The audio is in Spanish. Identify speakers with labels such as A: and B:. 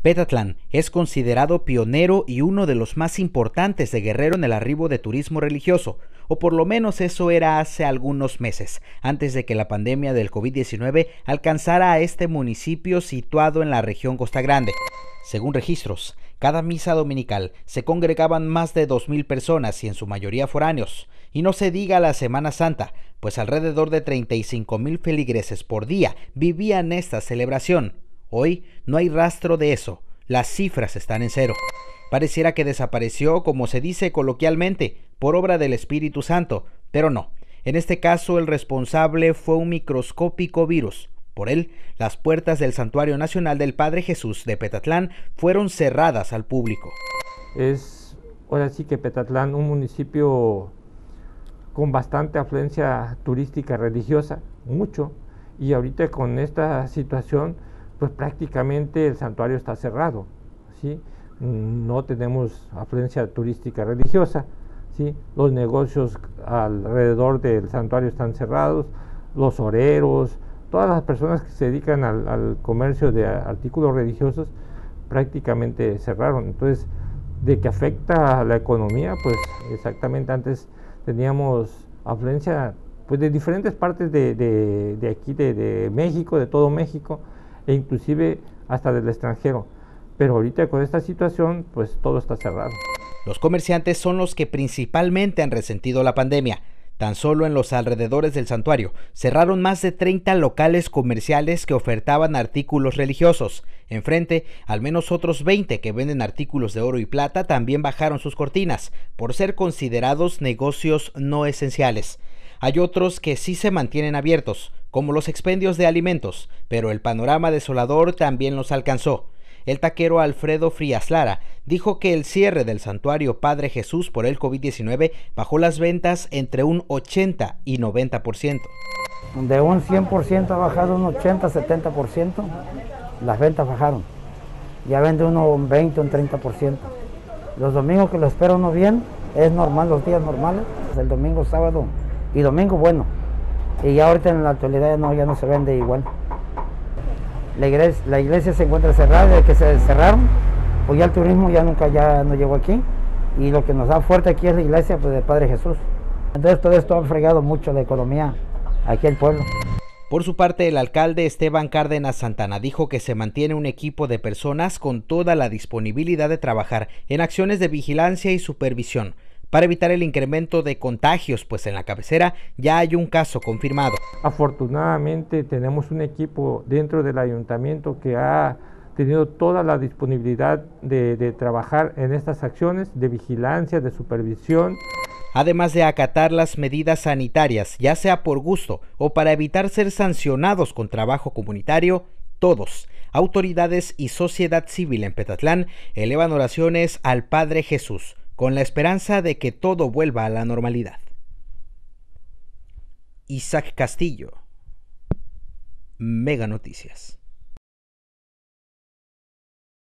A: Petatlán es considerado pionero y uno de los más importantes de Guerrero en el arribo de turismo religioso, o por lo menos eso era hace algunos meses, antes de que la pandemia del COVID-19 alcanzara a este municipio situado en la región Costa Grande. Según registros, cada misa dominical se congregaban más de 2,000 personas y en su mayoría foráneos. Y no se diga la Semana Santa, pues alrededor de 35,000 feligreses por día vivían esta celebración. Hoy no hay rastro de eso, las cifras están en cero. Pareciera que desapareció, como se dice coloquialmente, por obra del Espíritu Santo, pero no. En este caso el responsable fue un microscópico virus. Por él, las puertas del Santuario Nacional del Padre Jesús de Petatlán fueron cerradas al público.
B: Es ahora sí que Petatlán, un municipio con bastante afluencia turística religiosa, mucho, y ahorita con esta situación pues prácticamente el santuario está cerrado, ¿sí? No tenemos afluencia turística religiosa, ¿sí? Los negocios alrededor del santuario están cerrados, los horeros, todas las personas que se dedican al comercio de artículos religiosos prácticamente cerraron. Entonces, de que afecta a la economía, pues exactamente antes teníamos afluencia pues de diferentes partes de aquí, de México, de todo México, e inclusive hasta del extranjero, pero ahorita con esta situación pues todo está cerrado.
A: Los comerciantes son los que principalmente han resentido la pandemia. Tan solo en los alrededores del santuario cerraron más de 30 locales comerciales que ofertaban artículos religiosos. Enfrente, al menos otros 20 que venden artículos de oro y plata también bajaron sus cortinas, por ser considerados negocios no esenciales. Hay otros que sí se mantienen abiertos, como los expendios de alimentos, pero el panorama desolador también los alcanzó. El taquero Alfredo Frías Lara dijo que el cierre del Santuario Padre Jesús por el COVID-19 bajó las ventas entre un 80 y 90%.
C: De un 100% ha bajado un 80-70%, las ventas bajaron. Ya vende uno un 20, un 30%. Los domingos que lo espera uno bien, es normal, los días normales, el domingo, sábado y domingo bueno. Y ya ahorita en la actualidad ya no se vende igual. La iglesia se encuentra cerrada, desde que se cerraron, pues ya el turismo ya no llegó aquí, y lo que nos da fuerte aquí es la iglesia pues, del Padre Jesús. Entonces todo esto ha fregado mucho la economía aquí al pueblo.
A: Por su parte, el alcalde Esteban Cárdenas Santana dijo que se mantiene un equipo de personas con toda la disponibilidad de trabajar en acciones de vigilancia y supervisión para evitar el incremento de contagios, pues en la cabecera ya hay un caso confirmado.
B: Afortunadamente tenemos un equipo dentro del ayuntamiento que ha tenido toda la disponibilidad de trabajar en estas acciones de vigilancia, de supervisión.
A: Además de acatar las medidas sanitarias, ya sea por gusto o para evitar ser sancionados con trabajo comunitario, todos, autoridades y sociedad civil en Petatlán, elevan oraciones al Padre Jesús, con la esperanza de que todo vuelva a la normalidad. Isaac Castillo, Mega Noticias.